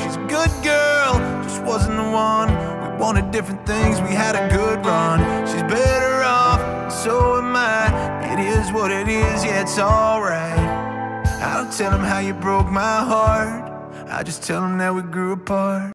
she's a good girl, just wasn't the one. We wanted different things, we had a good run. She's better off, and so am I. It is what it is, yeah, it's alright. I don't tell him how you broke my heart, I just tell him that we grew apart.